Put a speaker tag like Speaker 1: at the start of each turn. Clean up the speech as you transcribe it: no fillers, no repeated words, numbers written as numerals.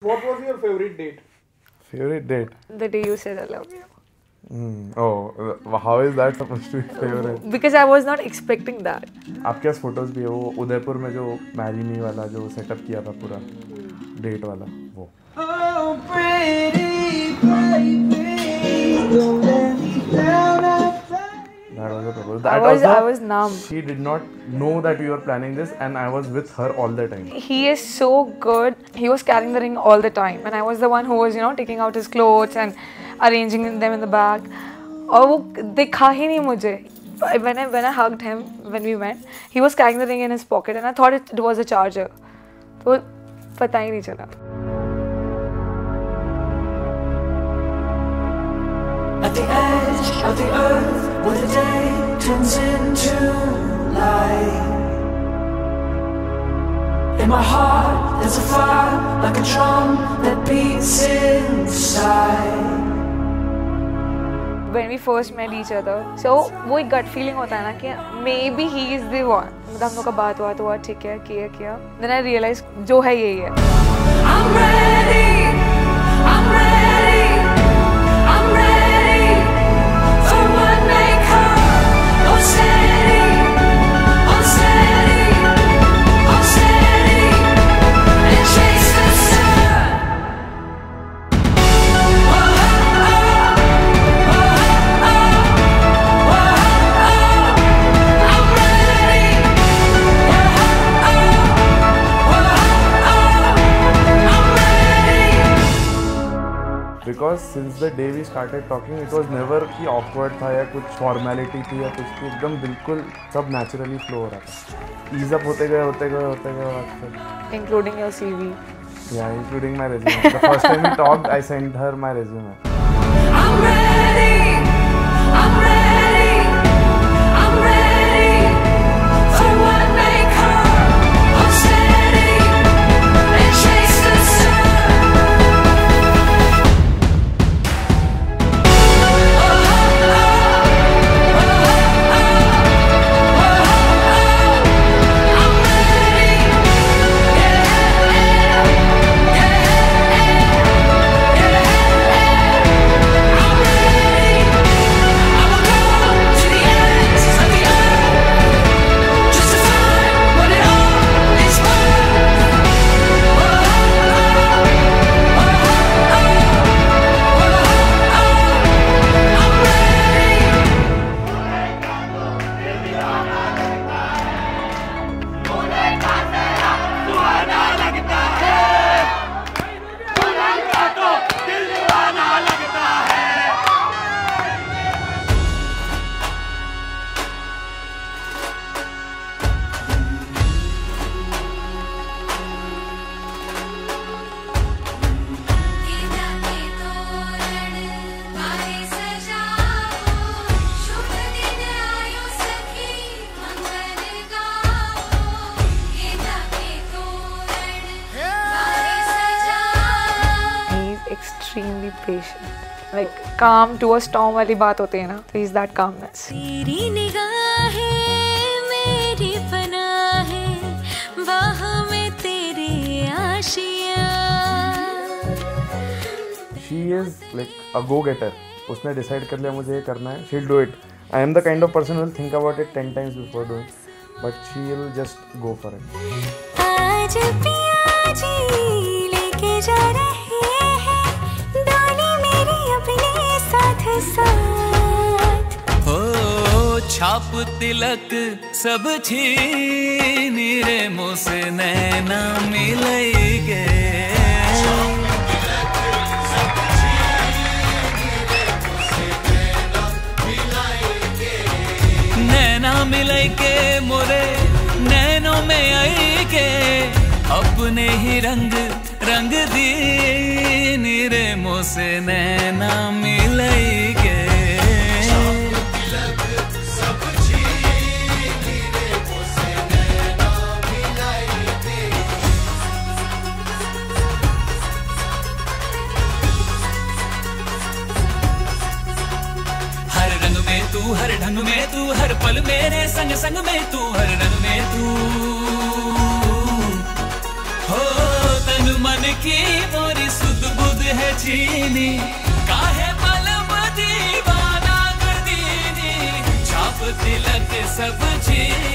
Speaker 1: What was your favorite date?
Speaker 2: Favorite date?
Speaker 3: The day you said I love you.
Speaker 2: Oh, how is that supposed to be favorite?
Speaker 3: Because I was not expecting that.
Speaker 2: आपके पास photos भी है वो उदयपुर में जो marry me वाला जो setup किया था पूरा डेट वाला वो.
Speaker 1: Oh, pretty baby, don't let me down.
Speaker 2: That was a proposal. That
Speaker 3: I was numb.
Speaker 2: She did not know that we were planning this, and I was with her all the time.
Speaker 3: He is so good. He was carrying the ring all the time, and I was the one who was, taking out his clothes and arranging them in the bag. और वो दिखा ही नहीं मुझे. When I hugged him when we went, he was carrying the ring in his pocket, and I thought it was a charger. तो पता ही नहीं चला.
Speaker 4: At the edge of the earth, where the day turns into light. In my heart, there's a fire like a drum that beats inside.
Speaker 3: When we first met each other, so वो एक gut feeling होता है ना कि maybe he is the one. मतलब हम लोग का बात हुआ ठीक है किया. Then I realized जो है यही है.
Speaker 4: I'm ready. I'm ready. I'm ready for what may come. I'm steady. I'm steady. I'm steady. And chase the sun. I'm ready. I'm ready.
Speaker 2: Because since the day we started talking, it was never कि awkward था या कुछ formality थी या कुछ भी एकदम बिल्कुल सब naturally flow हो रहा था. Ease up होते गए बात फिर.
Speaker 3: Including your CV.
Speaker 2: Yeah, including my resume. The first time we talked, I sent her my resume.
Speaker 4: I'm ready. I'm ready. I'm ready for what may come. I'm steady and chase the sun. I'm ready.
Speaker 3: Extremely patient, like calm to a storm वाली बात होती है ना, so he's that calmness.
Speaker 5: तेरी निगाहें मेरी पनाहें, बाहों में तेरी आशियाँ.
Speaker 2: She is like a go-getter. उसने decide कर लिया मुझे ये करना है, she'll do it. I am the kind of person who will think about it 10 times before doing, but she will just go for it.
Speaker 5: आज पिया जी लेके जा रहे हैं, डाली मेरी अपने साथ साथ.
Speaker 6: हो छाप तिलक सब छीन रे मुझसे नैना मिलेंगे. नैना मिलेंगे मोरे नैनों में आएंगे, अपने ही रंग दीन रे मुझसे नैना मिलेंगे. हर रंग में तू, हर ढंग में तू, हर पल मेरे संग संग में तू, हर रंग में तू हो तन मन की मोरी है चीनी काहे पलम दीवाना कर दीनी छाप तिलक सब चीनी